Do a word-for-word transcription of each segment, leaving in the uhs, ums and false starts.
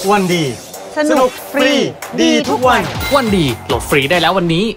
วันดีสนุกฟรีดีทุกวันวันดีโหลดฟรีได้แล้ววันนี้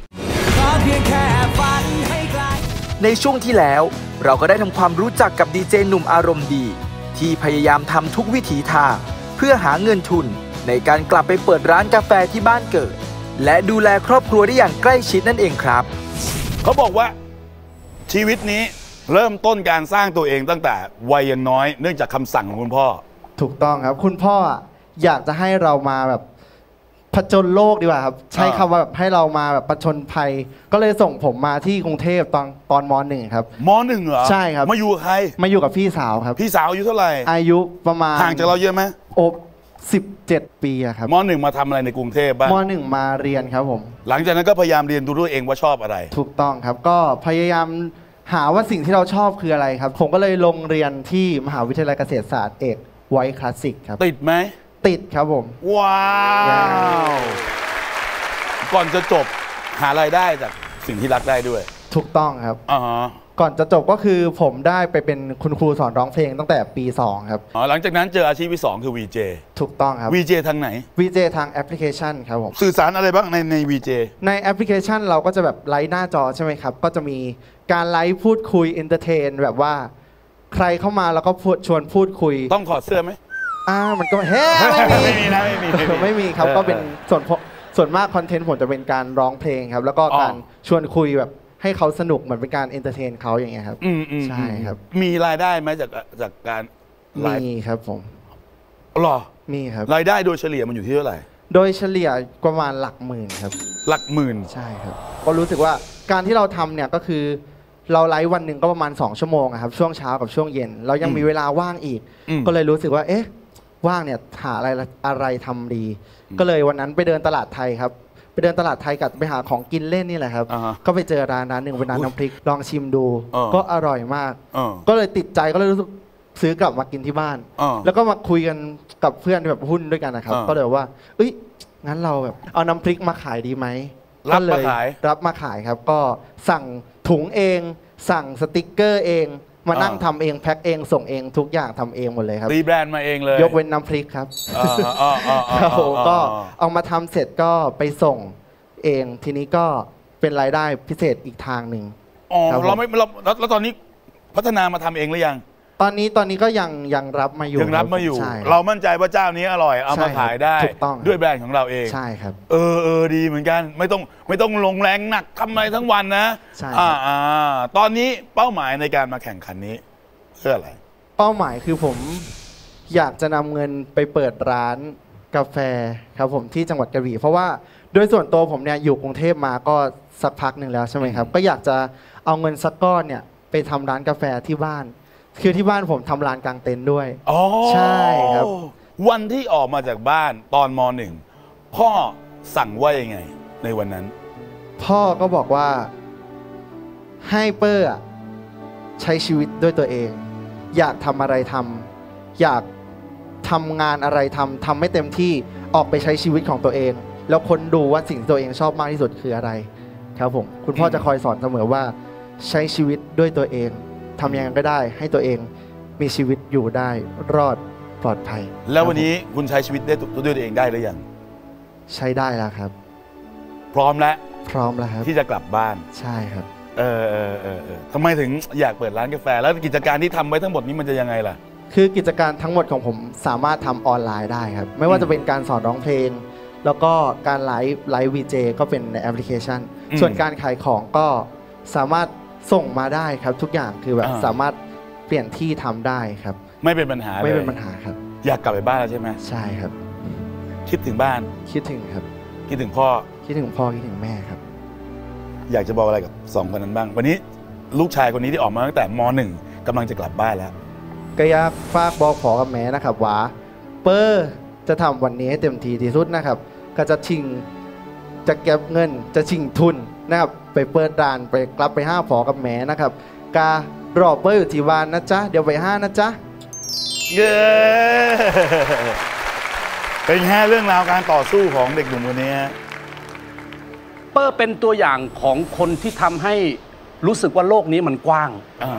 ในช่วงที่แล้วเราก็ได้ทำความรู้จักกับดีเจหนุ่มอารมณ์ดีที่พยายามทำทุกวิถีทางเพื่อหาเงินทุนในการกลับไปเปิดร้านกาแฟที่บ้านเกิดและดูแลครอบครัวได้อย่างใกล้ชิดนั่นเองครับเขาบอกว่าชีวิตนี้เริ่มต้นการสร้างตัวเองตั้งแต่วัยยังน้อยเนื่องจากคำสั่งของคุณพ่อถูกต้องครับคุณพ่ออยากจะให้เรามาแบบผจญโลกดีกว่าครับใช้คำว่าแบบให้เรามาแบบผจญภัยก็เลยส่งผมมาที่กรุงเทพตอนตอนมหนึ่งครับมหนึ่งเหรอใช่ครับมาอยู่กับใครมาอยู่กับพี่สาวครับพี่สาวอายุเท่าไหร่อายุประมาณห่างจากเราเยอะไหมโอ้สิบเจ็ดปีครับมหนึ่งมาทำอะไรในกรุงเทพบ้างมหนึ่งมาเรียนครับผมหลังจากนั้นก็พยายามเรียนดูด้วยเองว่าชอบอะไรถูกต้องครับก็พยายามหาว่าสิ่งที่เราชอบคืออะไรครับผมก็เลยลงเรียนที่มหาวิทยาลัยเกษตรศาสตร์เอกไวท์คลาสสิกครับติดไหมติดครับผมว้าวก่อนจะจบหารายได้จากสิ่งที่รักได้ด้วยถูกต้องครับอ๋อก่อนจะจบก็คือผมได้ไปเป็นคุณครูสอนร้องเพลงตั้งแต่ปีสองครับอ๋อหลังจากนั้นเจออาชีพที่สองคือ วี เจถูกต้องครับวี เจ ทางไหนวี เจ ทางแอปพลิเคชันครับผมสื่อสารอะไรบ้างในใน วี เจในแอปพลิเคชันเราก็จะแบบไลฟ์หน้าจอใช่ไหมครับก็จะมีการไลฟ์พูดคุยเอนเตอร์เทนแบบว่าใครเข้ามาแล้วก็ชวนพูดคุยต้องถอดเสื้อไหมอ่ามันก็เฮ้ไม่มีไม่มีนะไม่มีไม่มีครับก็เป็นส่วนส่วนมากคอนเทนต์ผมจะเป็นการร้องเพลงครับแล้วก็การชวนคุยแบบให้เขาสนุกเหมือนเป็นการเอนเตอร์เทนเขาอย่างเงี้ยครับใช่ครับมีรายได้ไหมจากจากการมีครับผมหรอมีครับรายได้โดยเฉลี่ยมันอยู่ที่เท่าไหร่โดยเฉลี่ยประมาณหลักหมื่นครับหลักหมื่นใช่ครับก็รู้สึกว่าการที่เราทำเนี่ยก็คือเราไลฟ์วันหนึ่งก็ประมาณสองชั่วโมงครับช่วงเช้ากับช่วงเย็นเรายังมีเวลาว่างอีกก็เลยรู้สึกว่าเอ๊ะว่างเนี่ยหาอะไรอะไรทำดีก็เลยวันนั้นไปเดินตลาดไทยครับไปเดินตลาดไทยกับไปหาของกินเล่นนี่แหละครับก็ไปเจอร้านร้านหนึ่งเป็นร้านน้ำพริกลองชิมดูก็อร่อยมากก็เลยติดใจก็เลยรู้สึกซื้อกลับมากินที่บ้านแล้วก็มาคุยกันกับเพื่อนแบบหุ้นด้วยกันนะครับก็เลยว่าเอ้ยงั้นเราแบบเอาน้ำพริกมาขายดีไหมรับมาขายรับมาขายครับก็สั่งถุงเองสั่งสติกเกอร์เองมานั่งทำเองแพ็คเองส่งเองทุกอย่างทำเองหมดเลยครับรีแบรนด์มาเองเลยยกเว้นน้ำพริกครับก็เอามาทำเสร็จก็ไปส่งเองทีนี้ก็เป็นรายได้พิเศษอีกทางหนึ่งอ๋อเราไม่เราแล้วตอนนี้พัฒนามาทำเองหรือยังตอนนี้ตอนนี้ก็ยังยังรับมาอยู่ยังรับมาอยู่เรามั่นใจว่าเจ้านี้อร่อยเอามาขายได้ด้วยแบรนด์ของเราเองใช่ครับเออเออดีเหมือนกันไม่ต้องไม่ต้องลงแรงหนักทำอะไรทั้งวันนะใช่อ่าอ่าตอนนี้เป้าหมายในการมาแข่งขันนี้เพื่ออะไรเป้าหมายคือผมอยากจะนำเงินไปเปิดร้านกาแฟครับผมที่จังหวัดกระบี่เพราะว่าโดยส่วนตัวผมเนี่ยอยู่กรุงเทพมาก็สักพักหนึ่งแล้วใช่ไหมครับก็อยากจะเอาเงินสักก้อนเนี่ยไปทำร้านกาแฟที่บ้านคือที่บ้านผมทำร้านกางเต็นท์ด้วยอ๋อใช่ครับวันที่ออกมาจากบ้านตอนม.หนึ่งพ่อสั่งว่ายังไงในวันนั้นพ่อก็บอกว่าให้เปอร์ใช้ชีวิตด้วยตัวเองอยากทำอะไรทำอยากทำงานอะไรทำทำให้เต็มที่ออกไปใช้ชีวิตของตัวเองแล้วคนดูว่าสิ่งที่ตัวเองชอบมากที่สุดคืออะไรครับผมคุณพ่อจะคอยสอนเสมอว่าใช้ชีวิตด้วยตัวเองทำยังไงก็ได้ให้ตัวเองมีชีวิตอยู่ได้รอดปลอดภัยแล้ววันนี้คุณใช้ชีวิตได้ด้วยตัวเองได้หรือยังใช้ได้แล้วครับพร้อมแล้วพร้อมแล้วครับที่จะกลับบ้านใช่ครับเออเออเออเออทำไมถึงอยากเปิดร้านกาแฟแล้วกิจการที่ทำไว้ทั้งหมดนี้มันจะยังไงล่ะคือกิจการทั้งหมดของผมสามารถทำออนไลน์ได้ครับไม่ว่าจะเป็นการสอนร้องเพลงแล้วก็การไลฟ์ไลฟ์วีเจก็เป็นในแอปพลิเคชันส่วนการขายของก็สามารถส่งมาได้ครับทุกอย่างคือแบบสามารถเปลี่ยนที่ทำได้ครับไม่เป็นปัญหาไม่เป็นปัญหาครับอยากกลับไปบ้านแล้วใช่ไหมใช่ครับคิดถึงบ้านคิดถึงครับคิดถึงพ่อคิดถึงพ่อคิดถึงแม่ครับอยากจะบอกอะไรกับสองคนนั้นบ้างวันนี้ลูกชายคนนี้ที่ออกมาตั้งแต่ม.หนึ่งกำลังจะกลับบ้านแล้วก็อยากฝากบอกขอกับแม่นะครับว่าเปอร์จะทำวันนี้ให้เต็มที่ที่สุดนะครับก็จะชิงจะเก็บเงินจะชิงทุนนะครับไปเปิดร้านไปกลับไปห้าผอกับแม่นะครับการอเปอร์อยู่ที่บ้านนะจ๊ะเดี๋ยวไปห้านะจ๊ะเย้เป็นแค่เรื่องราวการต่อสู้ของเด็กหนุ่มคนนี้เปอร์เป็นตัวอย่างของคนที่ทำให้รู้สึกว่าโลกนี้มันกว้าง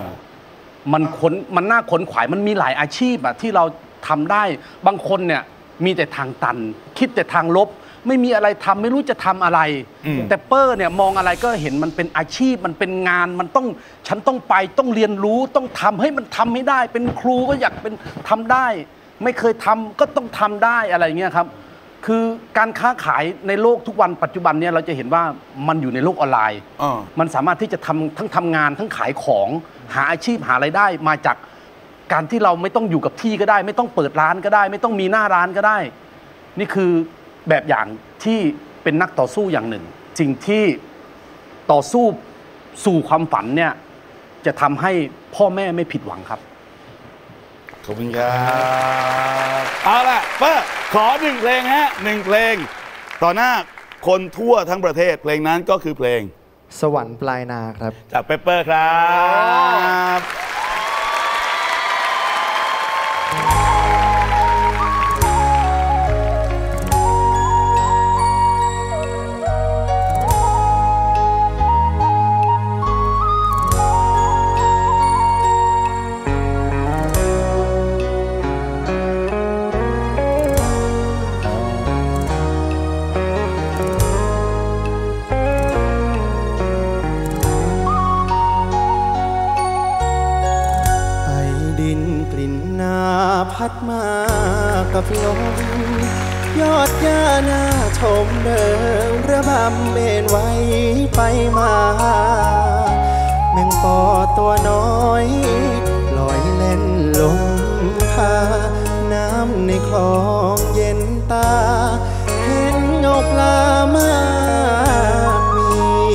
มันค้นมันน่าค้นขวายมันมีหลายอาชีพอะที่เราทำได้บางคนเนี่ยมีแต่ทางตัน คิดแต่ทางลบ ไม่มีอะไรทำไม่รู้จะทำอะไร แต่เปอร์เนี่ยมองอะไรก็เห็นมันเป็นอาชีพมันเป็นงานมันต้องฉันต้องไปต้องเรียนรู้ต้องทำให้มันทำให้ได้ เป็นครูก็อยากเป็นทำได้ ไม่เคยทำก็ต้องทำได้อะไรเงี้ยครับคือการค้าขายในโลกทุกวันปัจจุบันเนี่ยเราจะเห็นว่ามันอยู่ในโลกออนไลน์มันสามารถที่จะทำทั้งทำงานทั้งขายของหาอาชีพหารายได้มาจากการที่เราไม่ต้องอยู่กับที่ก็ได้ ไม่ต้องเปิดร้านก็ได้ ไม่ต้องมีหน้าร้านก็ได้นี่คือแบบอย่างที่เป็นนักต่อสู้อย่างหนึ่งสิ่งที่ต่อสู้สู่ความฝันเนี่ยจะทำให้พ่อแม่ไม่ผิดหวังครับขอบคุณครับเอาล่ะเปอร์ขอหนึ่งเพลงฮะหนึ่งเพลงต่อหน้าคนทั่วทั้งประเทศเพลงนั้นก็คือเพลงสวรรค์ปลายนาครับจากเปเปอร์ครับพัดมากับลมยอดหญ้าหน้าชมเดินระบำเบนไว้ไปมาแมงปอตัวน้อยลอยเล่นลมพาน้ำในคลองเย็นตาเห็นเงาปลามากมี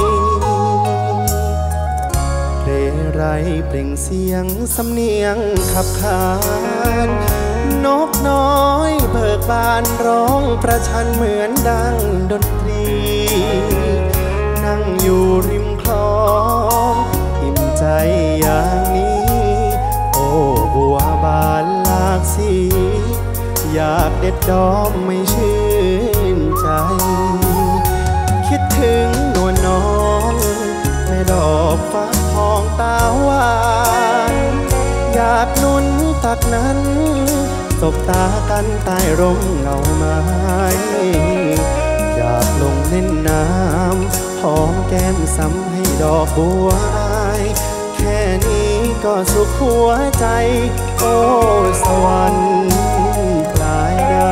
เรไรเปล่งเสียงสำเนียงขับขานนกน้อยเบิกบานร้องประชันเหมือนดังดนตรีนั่งอยู่ริมคลองอิ่มใจอย่างนี้โอ้บัวบานหลากสีอยากเด็ดดอมไม่ชื่นใจคิดถึงนวลน้องแม่ดอกฟ้าทองตาหวานอยากนุ่นตักนั้นสบตากันใต้ร่มเงาไม้อยากลงเล่นน้ำหอมแก้มซ้ำให้ดอกบัวอายแค่นี้ก็สุขหัวใจโอ้สวรรค์ปลายนา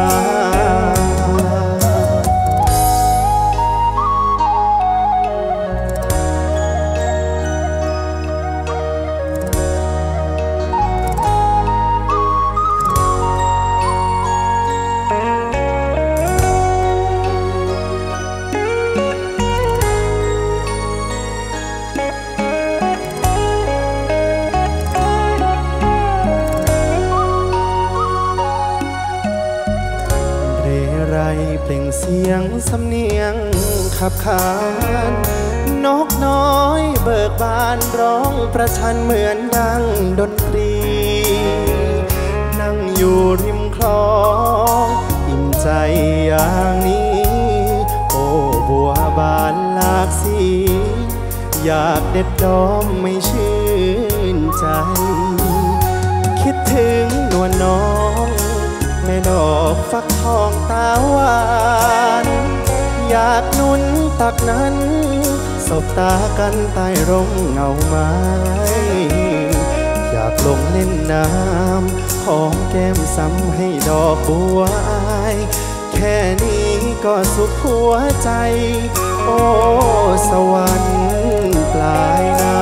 เปล่งเสียงสำเนียงขับขานนกน้อยเบิกบานร้องประชันเหมือนดังดนตรีนั่งอยู่ริมคลองอิ่มใจอย่างนี้โอ้บัวบานหลากสีอยากเด็ดดอมไม่ชื่นใจคิดถึงนวลน้องแม่ดอกฟักทองตาหวานอยากนุ่นตักนั้นสบตากันใต้ร่มเงาไม้อยากลงเล่นน้ำหอมแก้มซ้ำให้ดอกบัวอายแค่นี้ก็สุขหัวใจโอ้สวรรค์ปลายนา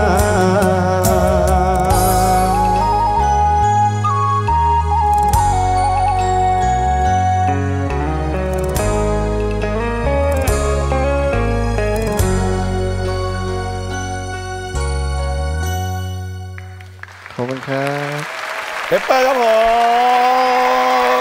ขอบคุณครับเปเปอร์ครับผม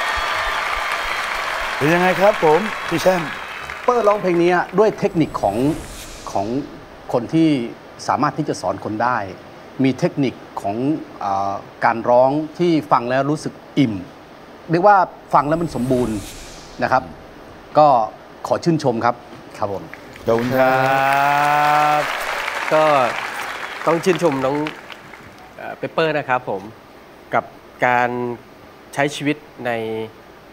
เป็นยังไงครับผมพี่แช่มเปอร์ร้องเพลงนี้ด้วยเทคนิคของของคนที่สามารถที่จะสอนคนได้มีเทคนิคของอ่าการร้องที่ฟังแล้วรู้สึกอิ่มเรียกว่าฟังแล้วมันสมบูรณ์นะครับก็ขอชื่นชมครับครับผมขอบคุณครับก็ต้องชื่นชมน้องเปเปอร์นะครับผมกับการใช้ชีวิตใน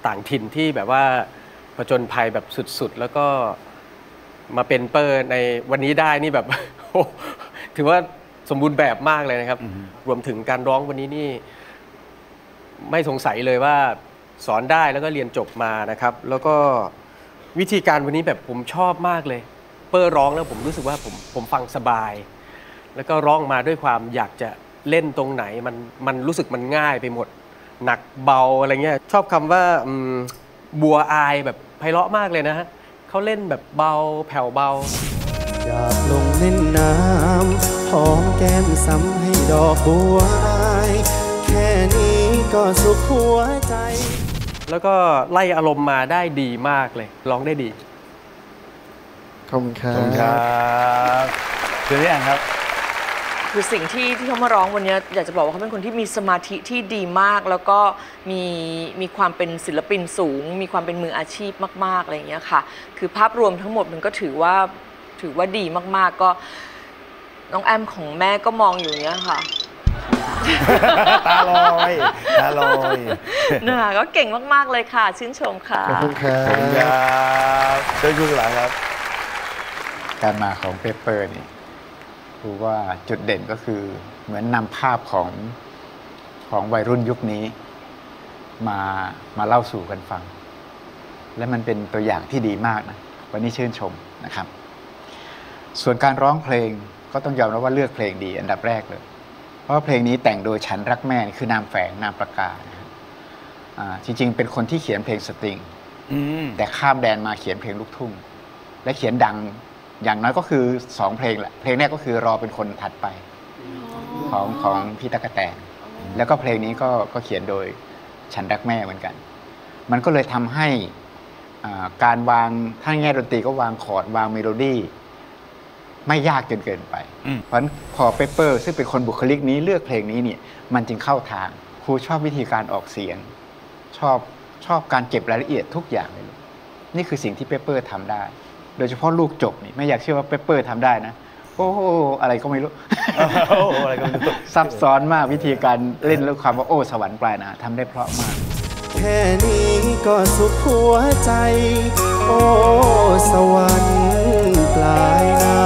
ต่างถิ่นที่แบบว่าผจญภัยแบบสุดๆแล้วก็มาเป็นเปอร์ในวันนี้ได้นี่แบบ ถือว่าสมบูรณ์แบบมากเลยนะครับ รวมถึงการร้องวันนี้นี่ไม่สงสัยเลยว่าสอนได้แล้วก็เรียนจบมานะครับแล้วก็วิธีการวันนี้แบบผมชอบมากเลยเปอร์ร้องแล้วผมรู้สึกว่าผมผมฟังสบายแล้วก็ร้องมาด้วยความอยากจะเล่นตรงไหนมันมันรู้สึกมันง่ายไปหมดหนักเบาอะไรเงี้ยชอบคำว่าบัวอายแบบไพเราะมากเลยนะฮะเขาเล่นแบบเบาแผ่วเบาอยากลงเล่นน้ำหอมแก้มซ้ำให้ดอกบัวอายแค่นี้ก็สุขหัวใจแล้วก็ไล่อารมณ์มาได้ดีมากเลยร้องได้ดีขอบคุณครับขอบคุณครับเดี๋ยวนี้อ่านครับคือสิ่งที่ที่เขามาร้องวันนี้อยากจะบอกว่าเขาเป็นคนที่มีสมาธิที่ดีมากแล้วก็มีมีความเป็นศิลปินสูงมีความเป็นมืออาชีพมากๆอะไรอย่างเงี้ยค่ะคือภาพรวมทั้งหมดมันก็ถือว่าถือว่าดีมากๆก็น้องแอมของแม่ก็มองอยู่เนี้ยค่ะตาลอยตาลอยน่ะก็เก่งมากๆเลยค่ะชื่นชมค่ะขอบคุณครับเชิญคุณหลานครับการมาของเปเปอร์นี่คือว่าจุดเด่นก็คือเหมือนนำภาพของของวัยรุ่นยุคนี้มามาเล่าสู่กันฟังและมันเป็นตัวอย่างที่ดีมากนะวันนี้ชื่นชมนะครับส่วนการร้องเพลงก็ต้องยอมรับว่าเลือกเพลงดีอันดับแรกเลยเพราะเพลงนี้แต่งโดยฉันรักแม่คือนามแฝงนามประกาศนะครับจริงๆเป็นคนที่เขียนเพลงสตริงแต่ข้ามแดนมาเขียนเพลงลูกทุ่งและเขียนดังอย่างน้อยก็คือสองเพลงแหละเพลงแรกก็คือรอเป็นคนถัดไปของของพี่ตั๊กแตนแล้วก็เพลงนี้ก็ก็เขียนโดยฉันรักแม่เหมือนกันมันก็เลยทำให้การวางถ้าแง่ดนตรีก็วางคอร์ดวางเมโลดี้ไม่ยากจนเกินไปเพราะฉะนั้นพอเปเปอร์ซึ่งเป็นคนบุคลิกนี้เลือกเพลงนี้เนี่ยมันจึงเข้าทางครูชอบวิธีการออกเสียงชอบชอบการเก็บรายละเอียดทุกอย่างเลยนี่คือสิ่งที่เปเปอร์ทำได้โดยเฉพาะลูกจบนี่ไม่อยากเชื่อว่าเปเปอร์ทำได้นะโอ้อะไรก็ไม่รู้อะไรก็ไม่รู้ซับซ้อนมากวิธีการเล่นแล้วความว่าโอ้สวรรค์ปลายนะทำได้เพราะมากแค่นี้ก็สุขหัวใจโอ้สวรรค์ปลายนา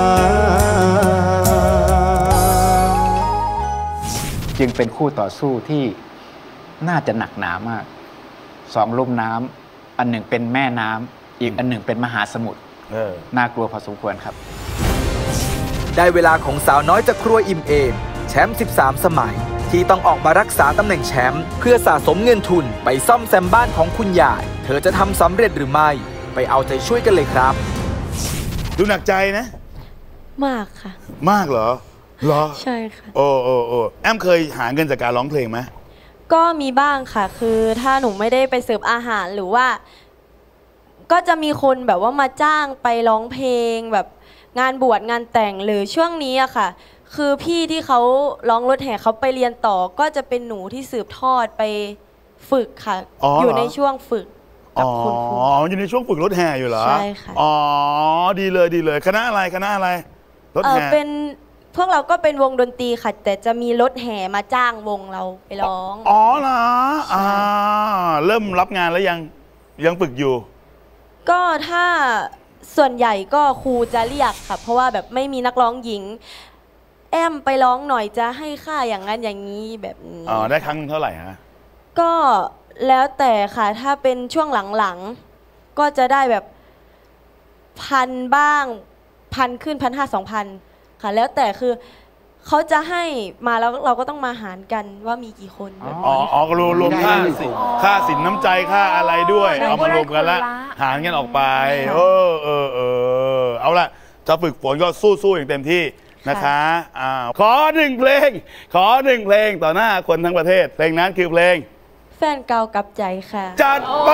จึงเป็นคู่ต่อสู้ที่น่าจะหนักหนามากสองลุ่มน้ำอันหนึ่งเป็นแม่น้ำอีกอันหนึ่งเป็นมหาสมุทรน่ากลัวพอสมควรครับได้เวลาของสาวน้อยจากครัวอิ่มเอมแชมป์สิบสามสมัยที่ต้องออกมารักษาตำแหน่งแชมป์เพื่อสะสมเงินทุนไปซ่อมแซมบ้านของคุณยายเธอจะทำสำเร็จหรือไม่ไปเอาใจช่วยกันเลยครับดูหนักใจนะมากค่ะมากเหรอเหรอใช่ค่ะโอ้โอ้โอ้แอมเคยหาเงินจากการร้องเพลงไหมก็มีบ้างค่ะคือถ้าหนูไม่ได้ไปเสิร์ฟอาหารหรือว่าก็จะมีคนแบบว่ามาจ้างไปร้องเพลงแบบงานบวชงานแต่งหรือช่วงนี้อะค่ะคือพี่ที่เขาร้องรถแห่เขาไปเรียนต่อก็จะเป็นหนูที่สืบทอดไปฝึกค่ะ อ, อยู่ในช่วงฝึกกับคุณครูอ๋ออยู่ในช่วงฝึกรถแห่อยู่เหรอใช่ค่ะอ๋อดีเลยดีเลยคณะอะไรคณะอะไรรถแห่เป็นพวกเราก็เป็นวงดนตรีค่ะแต่จะมีรถแห่มาจ้างวงเราไปร้องอ๋อเหรออ่าเริ่มรับงานแล้วยังยังฝึกอยู่ก็ถ้าส่วนใหญ่ก็ครูจะเรียกค่ะเพราะว่าแบบไม่มีนักร้องหญิงแอมไปร้องหน่อยจะให้ค่าอย่างนั้นอย่างนี้แบบนี้อ๋อได้ครั้งเท่าไหร่ฮะก็แล้วแต่ค่ะถ้าเป็นช่วงหลังๆก็จะได้แบบพันบ้างพันขึ้นพันห้าสองพันค่ะแล้วแต่คือเขาจะให้มาแล้วเราก็ต้องมาหารกันว่ามีกี่คนอ๋ออ๋อรวมรวมค่าค่าสินน้ำใจค่าอะไรด้วยเอามารวมกันละหารกันออกไปเออเออเออเอาละจะฝึกฝนก็สู้ๆอย่างเต็มที่นะคะอ้าวขอหนึ่งเพลงขอหนึ่งเพลงต่อหน้าคนทั้งประเทศเพลงนั้นคือเพลงแฟนเก่ากับใจค่ะจัดไป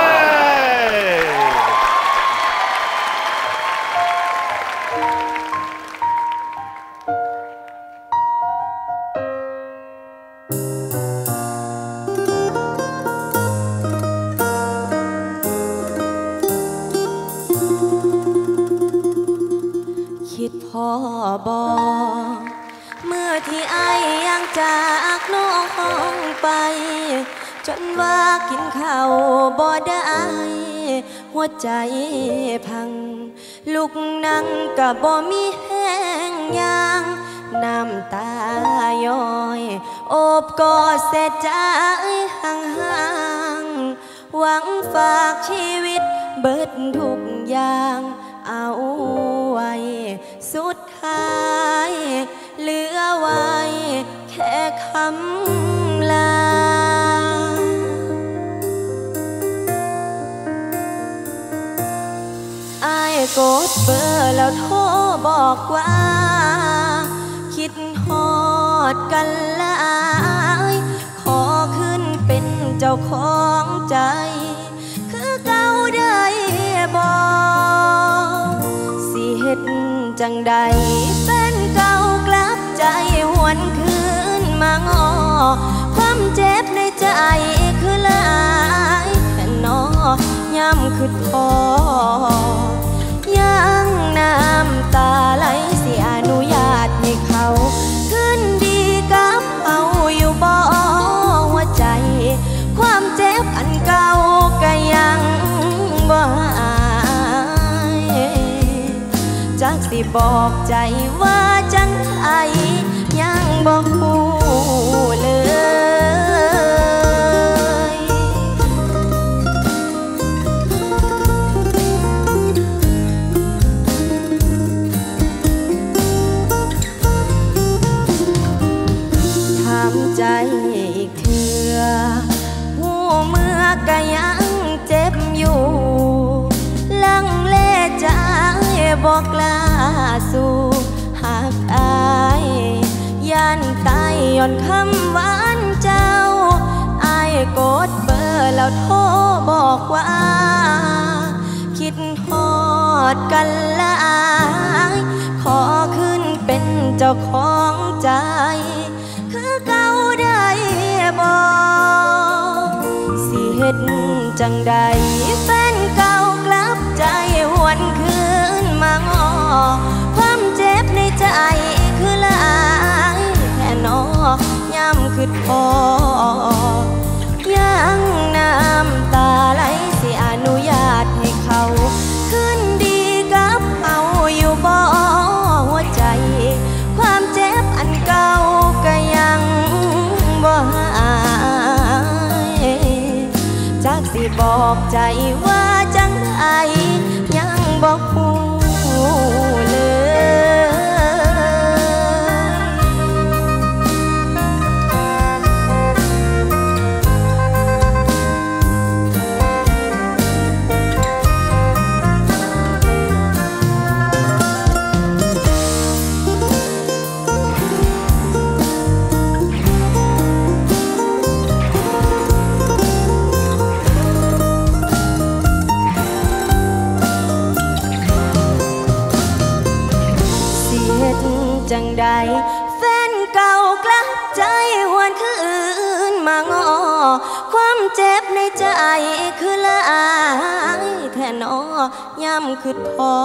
คิดพ่อบอกเมื่อที่ไอ้ยังจากน้องไปจนว่ากินข้าวบ่ได้หัวใจพังลุกนั่งก็บ่มีแห้งยางน้ำตาย้อยโอบกอดเสียใจห่างๆหวังฝากชีวิตเบิดทุกอย่างเอาไว้สุดท้ายเหลือไว้แค่คำลาอายกดเบอร์แล้วโทรบอกว่าคิดฮอดกันหลายขอขึ้นเป็นเจ้าของใจคือเก่าได้บอกสิเฮ็ดจังใดแฟนเก่ากลับใจหวนคืนมางอความเจ็บในใจคือหลายแค่นอย่ำคือพอยังน้ำตาไหลสิอนุญาตให้เขาคืนดีกับเขาอยู่บ่หัวใจความเจ็บอันเก่าก็ยังบ่หายจักสิบอกใจว่าจังไอยังบ่ฮู้เลยถามใจอีกเทื่อหูเมื่อก็ยังเจ็บอยู่ลังเลใจบอกกล้าสู่หากอายยันตายย้อนคำหวานเจ้าอายกดเบอร์แล้วโทรบอกว่าคิดฮอดกันหลายขอขึ้นเป็นเจ้าของใจคือเก่าได้บอกสิเฮ็ดจังใดแฟนเก่ากลับใจหวนคืนมางอความเจ็บในใจคือหลายแค่นอย่ำคือพอยังน้ำตาไหลสิอนุญาตให้เขาคืนดีกับเขาอยู่บ่หัวใจความเจ็บอันเก่าก็ยังบ่หายจักสิบอกใจว่าจังไอยังบอกฮู้เลยจังใดแฟนเก่ากลับใจหวนคืนมางอความเจ็บในใจคือหลายแท่นอย่ำคือพอ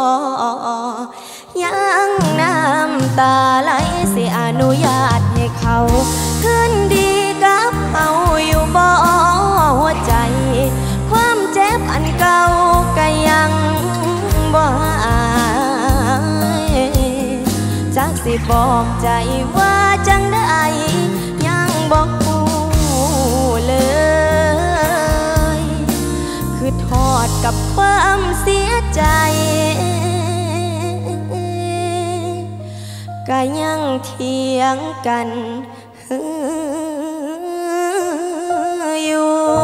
ยังน้ำตาไหลสิอนุญาตให้เขาคืนดีกับเขาอยู่บ่หัวใจความเจ็บอันเก่าก็ยังบ่หายจักสิบอกใจว่าจังได้ยังบอกฮู้เลยคือทอดกับความเสียใจก็ยังเถียงกันอยู่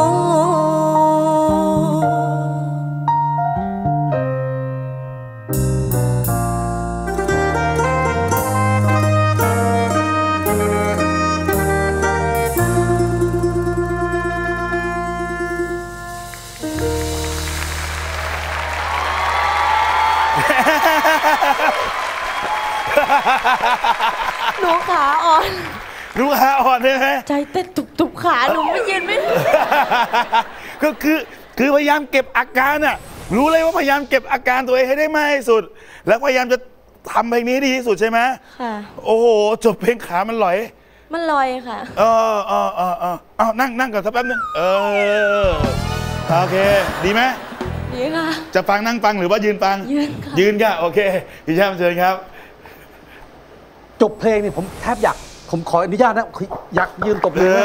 หนูขาอ่อนหนูขาอ่อนใช่ไหมใจเต้นตุบๆขาหนูไม่ยืนไม่ก็คือคือพยายามเก็บอาการน่ะรู้เลยว่าพยายามเก็บอาการตัวเองให้ได้มากที่สุดแล้วพยายามจะทำเพลงนี้ดีที่สุดใช่ไหมค่ะโอ้โหจบเพลงขามันหลอยมันลอยค่ะเออเออเออเออเอานั่งนั่งก่อนสักแป๊บนึงเออโอเคดีไหมดีค่ะจะฟังนั่งฟังหรือว่ายืนฟังยืนค่ะยืนค่ะโอเคพี่แชมป์เชิญครับจบเพลงนี่ผมแทบอยากผมขออนุญาตนะอยากยืนตบมือ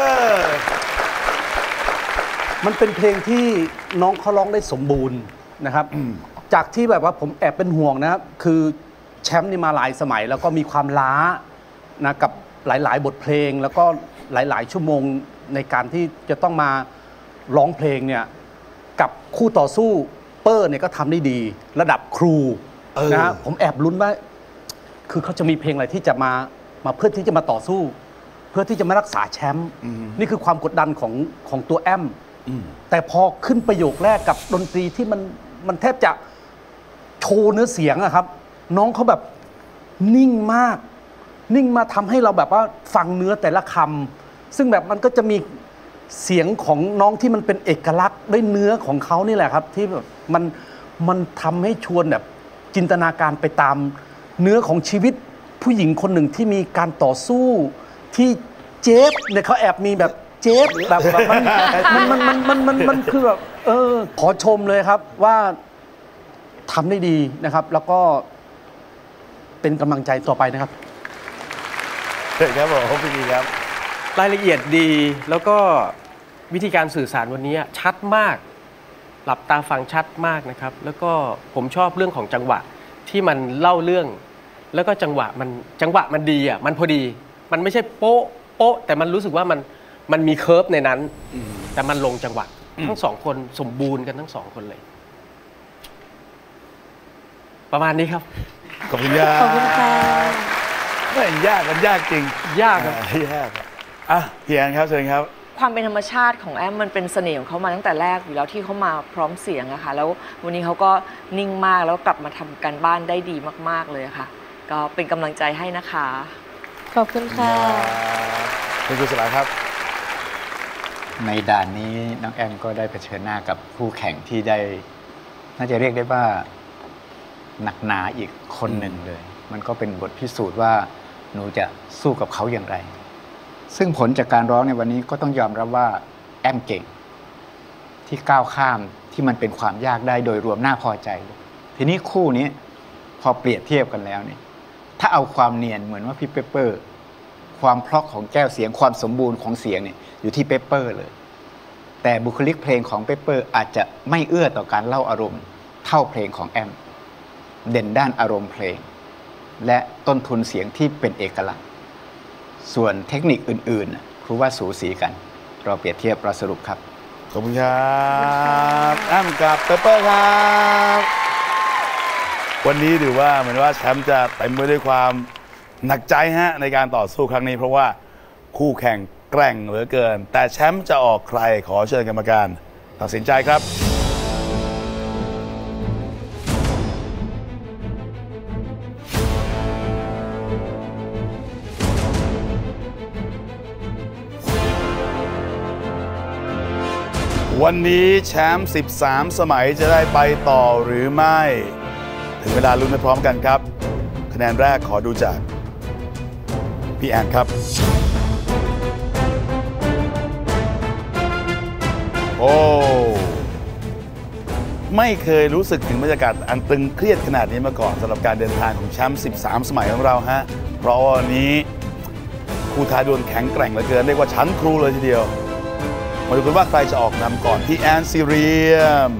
มันเป็นเพลงที่น้องเขาร้องได้สมบูรณ์นะครับจากที่แบบว่าผมแอบเป็นห่วงนะครับคือแชมป์นี่มาหลายสมัยแล้วก็มีความล้านะกับหลายๆ บทเพลงแล้วก็หลายๆ ชั่วโมงในการที่จะต้องมาร้องเพลงเนี่ยกับคู่ต่อสู้เปอร์เนี่ยก็ทำได้ดีระดับครูนะฮะผมแอบลุ้นว่าคือเขาจะมีเพลงอะไรที่จะมามาเพื่อที่จะมาต่อสู้ เพื่อที่จะมารักษาแชมป์นี่คือความกดดันของของตัวแอมแต่พอขึ้นประโยคแรกกับดนตรีที่มันมันแทบจะโชว์เนื้อเสียงอะครับน้องเขาแบบนิ่งมากนิ่งมาทำให้เราแบบว่าฟังเนื้อแต่ละคำซึ่งแบบมันก็จะมีเสียงของน้องที่มันเป็นเอกลักษณ์ด้วยเนื้อของเขานี่แหละครับที่แบบมันมันทำให้ชวนแบบจินตนาการไปตามเนื้อของชีวิตผู้หญิงคนหนึ่งที่มีการต่อสู้ที่เจ็บเนี่ยเขาแอบมีแบบเจ็บแบบมันมันมันมันมันมันคือแบบเออขอชมเลยครับว่าทำได้ดีนะครับแล้วก็เป็นกำลังใจต่อไปนะครับเชิญครับผมพี่ดีครับรายละเอียดดีแล้วก็วิธีการสื่อสารวันนี้ชัดมากหลับตาฟังชัดมากนะครับแล้วก็ผมชอบเรื่องของจังหวะที่มันเล่าเรื่องแล้วก็จังหวะมันจังหวะมันดีอ่ะมันพอดีมันไม่ใช่โป๊ะโป๊ะแต่มันรู้สึกว่ามันมันมีเคิร์ฟในนั้นแต่มันลงจังหวะทั้งสองคนสมบูรณ์กันทั้งสองคนเลยประมาณนี้ครับขอบคุณยากขอบคุณค่ะไม่ยากมันยากจริงยากครับยากอ่ะพี่แอนครับเชิญครับความเป็นธรรมชาติของแอมมันเป็นเสน่ห์ของเขามาตั้งแต่แรกอยู่แล้วที่เขามาพร้อมเสียงอะค่ะแล้ววันนี้เขาก็นิ่งมากแล้วกลับมาทำการบ้านได้ดีมากๆเลยค่ะก็เป็นกำลังใจให้นะคะขอบคุณค่ะคุณครูสลาครับในด่านนี้น้องแอมก็ได้เผชิญหน้ากับคู่แข่งที่ได้น่าจะเรียกได้ว่าหนักหนาอีกคนหนึ่งเลยมันก็เป็นบทพิสูจน์ว่าหนูจะสู้กับเขาอย่างไรซึ่งผลจากการร้องในวันนี้ก็ต้องยอมรับว่าแอมเก่งที่ก้าวข้ามที่มันเป็นความยากได้โดยรวมน่าพอใจทีนี้คู่นี้พอเปรียบเทียบกันแล้วเนี่ยถ้าเอาความเนียนเหมือนว่าพี่เปปเปอร์ความเพราะของแก้วเสียงความสมบูรณ์ของเสียงเนี่ยอยู่ที่เปปเปอร์เลยแต่บุคลิกเพลงของเปปเปอร์อาจจะไม่เอื้อต่อการเล่าอารมณ์เท่าเพลงของแอมเด่นด้านอารมณ์เพลงและต้นทุนเสียงที่เป็นเอกลักษณ์ส่วนเทคนิคอื่นๆครูว่าสูสีกันเราเปรียบเทียบเราสรุปครับขอบคุณครับแอมกับเปปเปอร์ครับวันนี้ถือว่าเหมือนว่าแชมป์จะเต็มไปด้วยความหนักใจฮะในการต่อสู้ครั้งนี้เพราะว่าคู่แข่งแกร่งเหลือเกินแต่แชมป์จะออกใครขอเชิญกรรมการตัดสินใจครับวันนี้แชมป์สิบสามสมัยจะได้ไปต่อหรือไม่ถึงเวลาลุ้นไปพร้อมกันครับคะแนนแรกขอดูจากพี่แอนครับโอ้ไม่เคยรู้สึกถึงบรรยากาศอันตึงเครียดขนาดนี้มาก่อนสำหรับการเดินทางของแชมป์สิบสามสมัยของเราฮะเพราะวันนี้คู่ท้าดวลแข็งแกร่งเหลือเกินเรียกว่าชั้นครูเลยทีเดียวมาดูกันว่าใครจะออกนำก่อนพี่แอนซีเรียม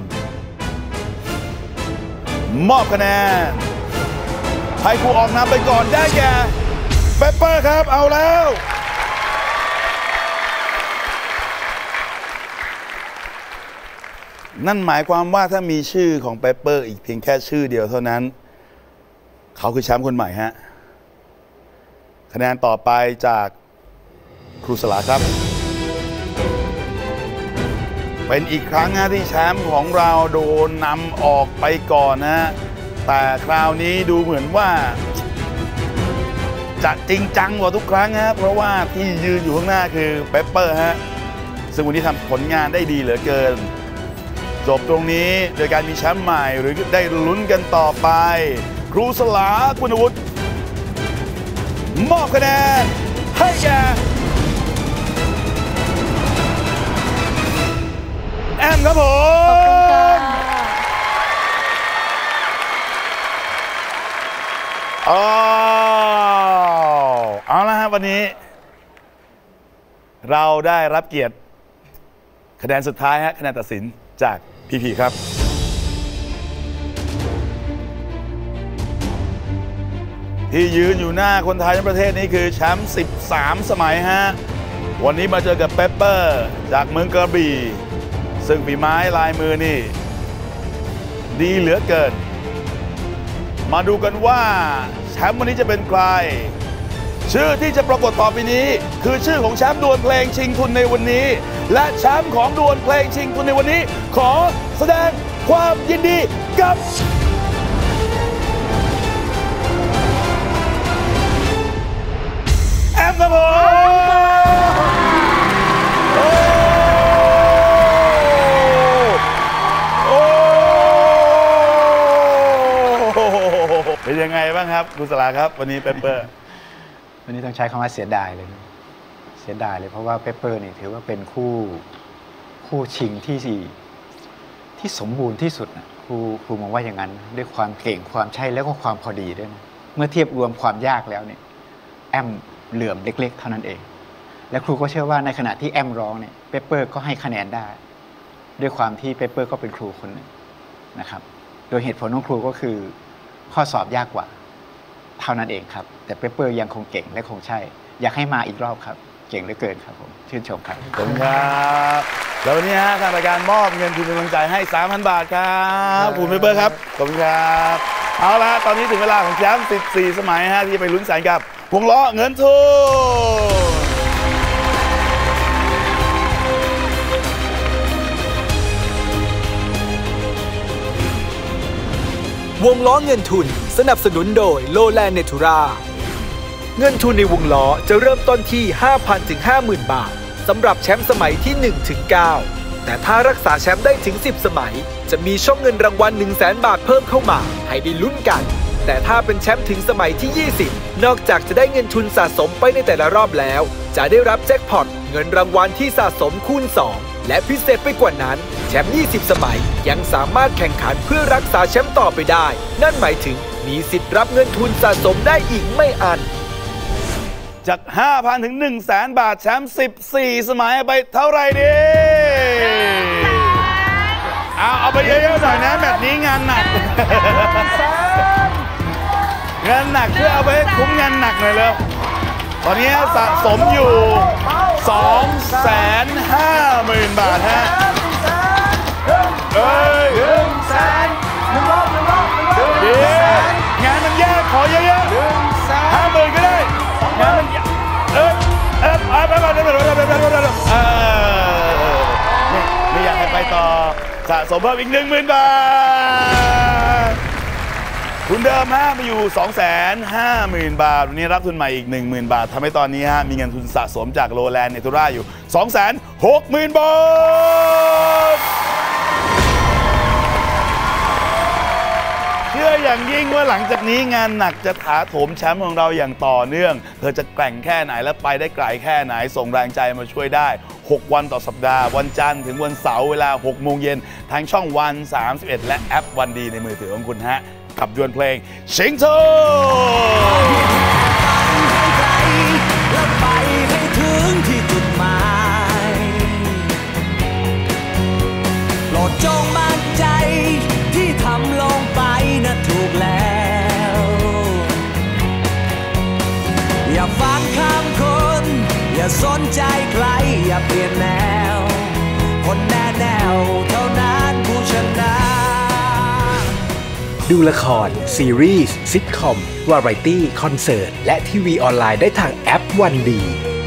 มอบคะแนนให้ผู้ออกนำไปก่อนได้แก่เปปเปอร์ครับเอาแล้วนั่นหมายความว่าถ้ามีชื่อของเปปเปอร์อีกเพียงแค่ชื่อเดียวเท่านั้นเขาคือแชมป์คนใหม่ฮะคะแนนต่อไปจากครูสลาครับเป็นอีกครั้งนะที่แชมป์ของเราโดนนำออกไปก่อนนะแต่คราวนี้ดูเหมือนว่าจะจริงจังกว่าทุกครั้งฮะเพราะว่าที่ยืนอยู่ข้างหน้าคือเปปเปอร์ฮะซึ่งวันนี้ทำผลงานได้ดีเหลือเกินจบตรงนี้โดยการมีแชมป์ใหม่หรือได้ลุ้นกันต่อไปครูสลาคุณวุฒิมอบคะแนนให้แก่แอมครับผมอ๋อเอาละครับวันนี้เราได้รับเกียรติคะแนนสุดท้ายฮะคะแนนตัดสินจากพี่พีครับที่ยืนอยู่หน้าคนไทยทั้งประเทศนี้คือแชมป์สิบสามสมัยฮะวันนี้มาเจอกับเปปเปอร์จากเมืองกระบี่ซึ่งฝีไม้ลายมือนี่ดีเหลือเกินมาดูกันว่าแชมป์วันนี้จะเป็นใครชื่อที่จะปรากฏต่อไปนี้คือชื่อของแชมป์ดวลเพลงชิงทุนในวันนี้และแชมป์ของดวลเพลงชิงทุนในวันนี้ขอแสดงความยินดีกับแอมครับผมโอ้โอ้เป็นยังไงบ้างครับคุณสลาครับวันนี้เปเปอร์วันนี้ต้องใช้คำว่าเสียดายเลยเสียดายเลยเพราะว่าเปเปอร์นี่ถือว่าเป็นคู่คู่ชิงที่ที่สมบูรณ์ที่สุดนะครูครูมองว่าอย่างนั้นด้วยความเก่งความใช่แล้วก็ความพอดีด้วยนะเมื่อเทียบรวมความยากแล้วเนี่ยแอมเหลื่อมเล็กๆเท่านั้นเองและครูก็เชื่อว่าในขณะที่แอมร้องเนี่ยเปเปอร์ก็ให้คะแนนได้ด้วยความที่เปเปอร์ก็เป็นครูคนหนึ่งนะครับโดยเหตุผลของครูก็คือข้อสอบยากกว่าเท่านั้นเองครับแต่เปเปอร์ยังคงเก่งและคงใช่อยากให้มาอีกรอบครับเก่งเหลือเกินครับผมชื่นชมครับขอบคุณครับแล้ววันนี้ฮะทางรายการมอบเงินทุนเป็นกำลังใจให้ สามพัน บาทครับคุณเปเปอร์ครับขอบคุณครับเอาละตอนนี้ถึงเวลาของแชมป์สิบสี่สมัยฮะที่จะไปลุ้นแสนกับวงล้อเงินทุนวงล้อเงินทุนสนับสนุนโดยโลแลนด์เนทูราเงินทุนในวงล้อจะเริ่มต้นที่ ห้าพัน ถึง ห้าหมื่น บาทสำหรับแชมป์สมัยที่ หนึ่งถึงเก้า แต่ถ้ารักษาแชมป์ได้ถึง สิบ สมัยจะมีช่องเงินรางวัล หนึ่งแสน บาทเพิ่มเข้ามาให้ได้ลุ้นกันแต่ถ้าเป็นแชมป์ถึงสมัยที่ ยี่สิบ นอกจากจะได้เงินทุนสะสมไปในแต่ละรอบแล้วจะได้รับแจ็คพอตเงินรางวัลที่สะสมคูณ สอง และพิเศษไปกว่านั้นแชมป์ ยี่สิบ สมัยยังสามารถแข่งขันเพื่อรักษาแชมป์ต่อไปได้นั่นหมายถึงมีสิทธิ์รับเงินทุนสะสมได้อีกไม่อันจาก ห้าพัน ถึง หนึ่งแสน บาทแชมป์สิบสี่สมัยไปเท่าไหร่ดีเอาเอาไปเยอะๆหน่อยนะแบบนี้งานหนักงานหนักเพื่อเอาไปคุ้มงานหนักหน่อยเลยตอนนี้สะสมอยู่ สองแสนห้าหมื่น บาทฮะเอ้ยหนึ่งแสนหนึ่งรอบหนึ่งรอบหนึ่งรอบดีงานมันแย่ขอเยอะๆห้าหมื่นก็ได้งานมันเออเออไปไปไปไปไปเออไม่อยากให้ไปต่อสะสมเพิ่มอีกหนึ่งหมื่น บาททุนเดิมฮะมาอยู่ สองแสนห้าหมื่น บาทวันนี้รับทุนใหม่อีก หนึ่งหมื่น บาททำให้ตอนนี้ฮะมีเงินทุนสะสมจากโลแลนด์เนทูราอยู่ สองแสนหกหมื่น บาทเชื่ออย่างยิ่งว่าหลังจากนี้งานหนักจะถาโถมแชมป์ของเราอย่างต่อเนื่องเธอจะแกร่งแค่ไหนและไปได้ไกลแค่ไหนส่งแรงใจมาช่วยได้หกวันต่อสัปดาห์วันจันทร์ถึงวันเสาร์เวลาหกโมงเย็นทางช่องวันสามสิบเอ็ดและแอปวันดีในมือถือของคุณฮะกับดวลเพลงชิงทุแล้วไปให้ถึงที่จุดหมายโปรดจงมั่นใจที่ทำลงไปนะถูกแล้วอย่าฟังคำคนอย่าสนใจใครอย่าเปลี่ยนแนวคนแน่แนวเท่านั้นผู้ชนะดูละครซีรีส์ซิทคอมวาไรตี้คอนเสิร์ตและทีวีออนไลน์ได้ทางแอปวันดี